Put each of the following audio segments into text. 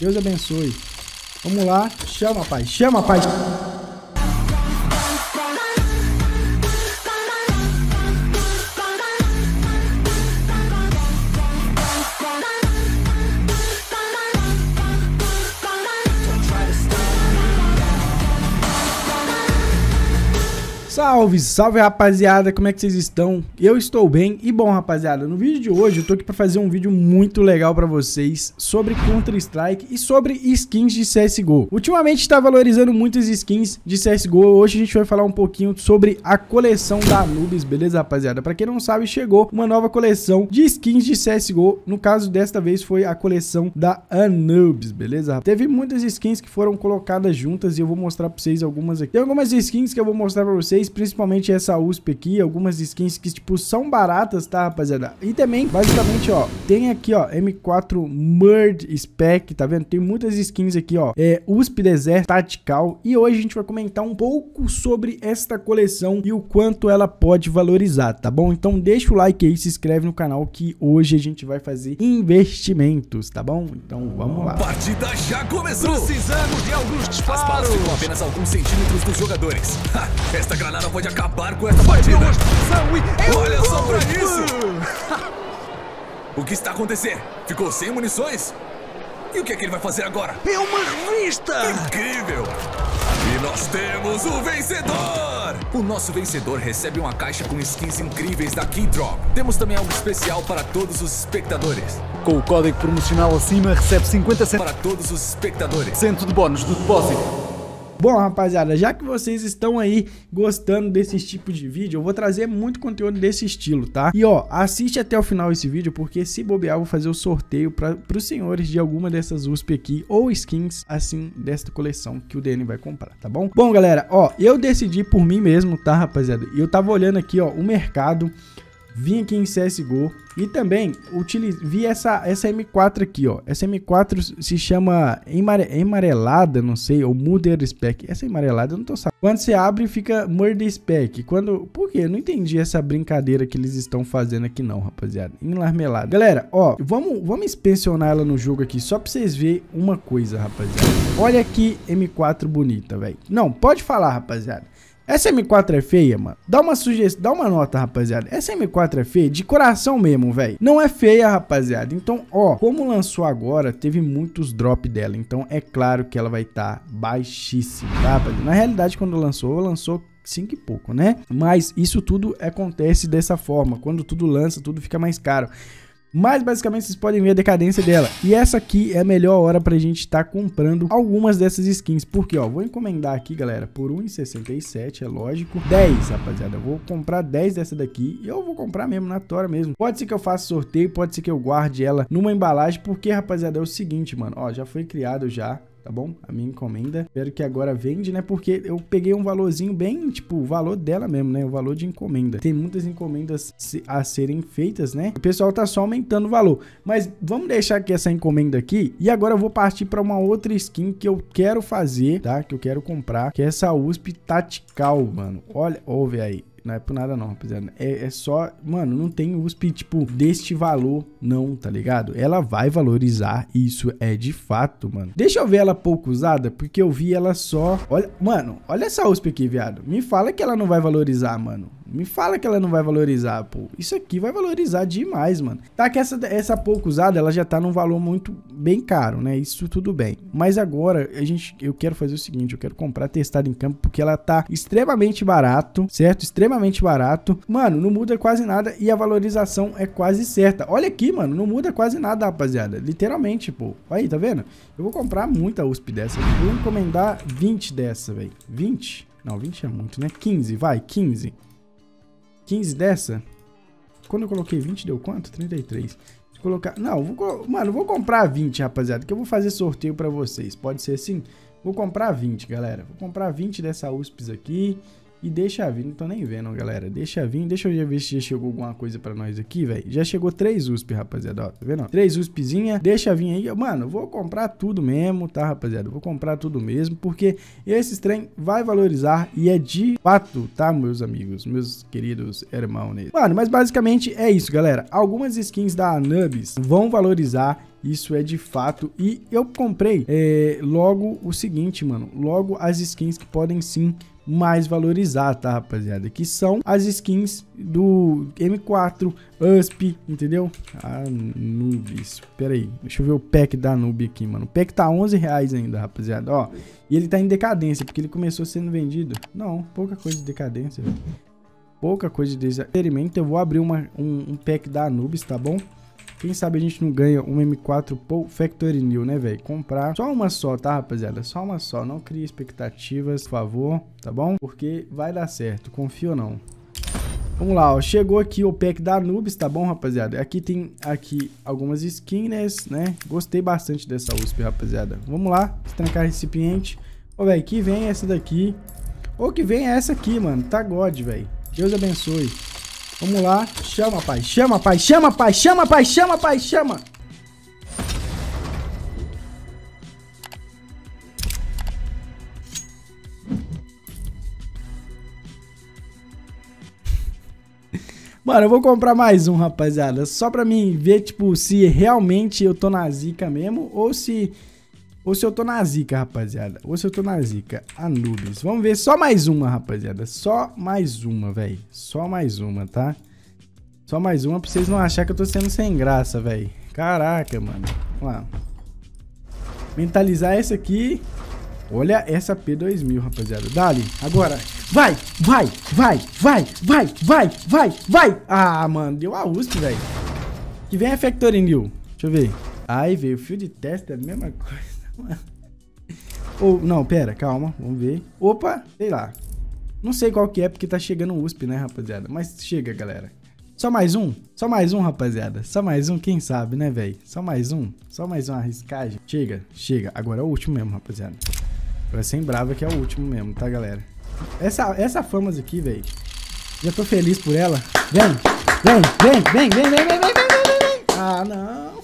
Deus abençoe. Vamos lá. Chama, pai. Chama, pai. Salve, salve rapaziada, como é que vocês estão? Eu estou bem e bom rapaziada, no vídeo de hoje eu tô aqui pra fazer um vídeo muito legal pra vocês sobre Counter-Strike e sobre skins de CSGO. Ultimamente tá valorizando muitas skins de CSGO, hoje a gente vai falar um pouquinho sobre a coleção da Anubis, beleza rapaziada? Pra quem não sabe, chegou uma nova coleção de skins de CSGO, no caso desta vez foi a coleção da Anubis, beleza? Teve muitas skins que foram colocadas juntas e eu vou mostrar pra vocês algumas aqui. Tem algumas skins que eu vou mostrar pra vocês, principalmente essa USP aqui, algumas skins que, tipo, são baratas, tá, rapaziada? E também, basicamente, ó, tem aqui, ó, M4 Murd Spec, tá vendo? Tem muitas skins aqui, ó, USP Desert Tactical, e hoje a gente vai comentar um pouco sobre esta coleção e o quanto ela pode valorizar, tá bom? Então deixa o like aí, se inscreve no canal que hoje a gente vai fazer investimentos, tá bom? Então vamos lá. A partida já começou! Precisamos de alguns disparos! As balas ficam apenas alguns centímetros dos jogadores. Esta granada pode acabar com essa partida. Olha só pra isso! O que está acontecendo? Ficou sem munições? E o que é que ele vai fazer agora? É uma revista! Incrível! E nós temos o vencedor! O nosso vencedor recebe uma caixa com skins incríveis da Keydrop. Temos também algo especial para todos os espectadores. Com o código promocional acima recebe 50% Para todos os espectadores. de bônus do depósito. Bom, rapaziada, já que vocês estão aí gostando desse tipo de vídeo, eu vou trazer muito conteúdo desse estilo, tá? E ó, assiste até o final esse vídeo, porque se bobear, eu vou fazer o sorteio para os senhores de alguma dessas USP aqui, ou skins, assim, desta coleção que o DN vai comprar, tá bom? Bom, galera, ó, eu decidi por mim mesmo, tá, rapaziada? E eu tava olhando aqui, ó, o mercado, vim aqui em CSGO e também vi essa M4 aqui, ó. Essa M4 se chama emarelada, não sei, ou Murder Spec. Essa emarelada eu não tô sabendo. Quando você abre, fica Murder Spec. Por quê? Eu não entendi essa brincadeira que eles estão fazendo aqui não, rapaziada. Enlarmelada. Galera, ó, vamos inspecionar ela no jogo aqui, só pra vocês verem uma coisa, rapaziada. Olha que M4 bonita, velho. Não, pode falar, rapaziada. Essa M4 é feia, mano? Dá uma sugestão, dá uma nota, rapaziada. Essa M4 é feia de coração mesmo, velho. Não é feia, rapaziada. Então, ó, como lançou agora, teve muitos drop dela. Então, é claro que ela vai estar baixíssima, tá, rapaziada? Na realidade, quando lançou 5 e pouco, né? Mas isso tudo acontece dessa forma. Quando tudo lança, tudo fica mais caro. Mas basicamente vocês podem ver a decadência dela. E essa aqui é a melhor hora pra gente estar comprando algumas dessas skins. Porque, ó, vou encomendar aqui, galera, por R$1,67, é lógico. 10, rapaziada. Eu vou comprar 10 dessa daqui. E eu vou comprar mesmo, na tora mesmo. Pode ser que eu faça sorteio, pode ser que eu guarde ela numa embalagem. Porque, rapaziada, é o seguinte, mano. Ó, já foi criado já. Tá bom? A minha encomenda. Espero que agora vende, né? Porque eu peguei um valorzinho bem, tipo, o valor dela mesmo, né? O valor de encomenda. Tem muitas encomendas a serem feitas, né? O pessoal tá só aumentando o valor. Mas vamos deixar aqui essa encomenda aqui. E agora eu vou partir pra uma outra skin que eu quero fazer, tá? Que eu quero comprar. Que é essa USP Tactical, mano. Olha, ouve aí. Não é por nada não, rapaziada. É só... Mano, não tem USP, tipo, deste valor não, tá ligado? Ela vai valorizar, isso é de fato, mano. Deixa eu ver ela pouco usada, porque eu vi ela só... Olha, mano, olha essa USP aqui, viado. Me fala que ela não vai valorizar, mano. Me fala que ela não vai valorizar, pô. Isso aqui vai valorizar demais, mano. Tá que essa pouco usada, ela já tá num valor muito bem caro, né? Isso tudo bem. Mas agora, eu quero fazer o seguinte, eu quero comprar testado em campo, porque ela tá extremamente barato, certo? Extremamente barato. Mano, não muda quase nada e a valorização é quase certa. Olha aqui, mano, não muda quase nada, rapaziada. Literalmente, pô. Aí, tá vendo? Eu vou comprar muita USP dessa. Vou encomendar 20 dessa, velho. 20? Não, 20 é muito, né? 15, vai, 15. 15 dessa? Quando eu coloquei 20 deu quanto? 33. Se colocar... Não, mano, vou comprar 20, rapaziada, que eu vou fazer sorteio pra vocês. Pode ser assim? Vou comprar 20, galera. Vou comprar 20 dessa USPs aqui. E deixa vir, não tô nem vendo, galera. Deixa vir, deixa eu já ver se já chegou alguma coisa pra nós aqui, velho. Já chegou 3 USP, rapaziada, ó, tá vendo? 3 USPzinha, deixa vir aí. Mano, eu vou comprar tudo mesmo, tá, rapaziada? Eu vou comprar tudo mesmo, porque esses trem vai valorizar e é de fato, tá, meus amigos, meus queridos irmãos. Mano, mas basicamente é isso, galera. Algumas skins da Anubis vão valorizar. Isso é de fato. E eu comprei logo o seguinte, mano. Logo as skins que podem sim mais valorizar, tá, rapaziada? Que são as skins do M4, USP, entendeu? Anubis. Pera aí, deixa eu ver o pack da Anubis aqui, mano. O pack tá R$11 ainda, rapaziada, ó. E ele tá em decadência, porque ele começou sendo vendido. Não, pouca coisa de decadência, velho. Pouca coisa de experimento. Eu vou abrir um pack da Anubis, tá bom? Quem sabe a gente não ganha um M4 Pro Factory New, né, velho? Comprar só uma só, tá, rapaziada? Só uma só. Não crie expectativas, por favor, tá bom? Porque vai dar certo, confio ou não. Vamos lá, ó. Chegou aqui o pack da Anubis, tá bom, rapaziada? Aqui tem algumas skins, né? Gostei bastante dessa USP, rapaziada. Vamos lá, destrancar recipiente. Ô, velho, que vem essa daqui. Ou que vem essa aqui, mano. Tá God, velho. Deus abençoe. Vamos lá, chama, pai, chama, pai, chama, pai, chama, pai, chama, pai, chama. Mano, eu vou comprar mais um, rapaziada, só pra mim ver, tipo, se realmente eu tô na zica mesmo, ou se eu tô na zica, rapaziada. Ou se eu tô na zica. Anubis. Vamos ver só mais uma, rapaziada. Só mais uma, velho. Só mais uma, tá? Só mais uma pra vocês não acharem que eu tô sendo sem graça, velho. Caraca, mano. Vamos lá. Mentalizar essa aqui. Olha essa P2000, rapaziada. Dali. Agora. Vai, vai, vai, vai, vai, vai, vai, vai. Ah, mano. Deu a USP, velho. Que vem a Factory New. Deixa eu ver. Ai, veio o fio de testa. É a mesma coisa. Ou, não, pera, calma, vamos ver. Opa, sei lá. Não sei qual que é, porque tá chegando o USP, né, rapaziada? Mas chega, galera. Só mais um, rapaziada. Só mais um, quem sabe, né, velho? Só mais uma arriscagem. Chega, chega. Agora é o último mesmo, rapaziada. Agora sem brava que é o último mesmo, tá, galera? Essa famas aqui, velho. Já tô feliz por ela. Vem, vem, vem, vem, vem, vem, vem, vem, vem, vem. Ah, não.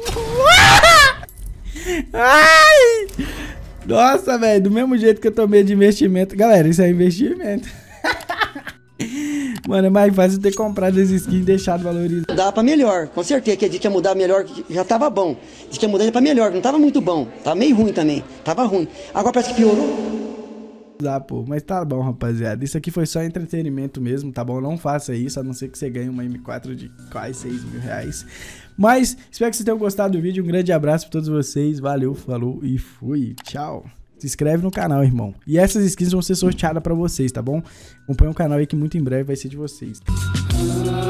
Ai! Nossa, velho, do mesmo jeito que eu tomei de investimento. Galera, isso é investimento. Mano, é mais fácil ter comprado as skins e deixado valorizar. Dá pra melhor, com certeza. Que a gente ia mudar melhor, já tava bom. A gente ia mudar pra melhor, não tava muito bom. Tava meio ruim também, tava ruim. Agora parece que piorou. Ah, pô, mas tá bom, rapaziada. Isso aqui foi só entretenimento mesmo, tá bom? Não faça isso, a não ser que você ganhe uma M4 de quase R$6.000. Mas espero que vocês tenham gostado do vídeo. Um grande abraço pra todos vocês. Valeu, falou e fui. Tchau. Se inscreve no canal, irmão. E essas skins vão ser sorteadas pra vocês, tá bom? Acompanha o canal aí que muito em breve vai ser de vocês.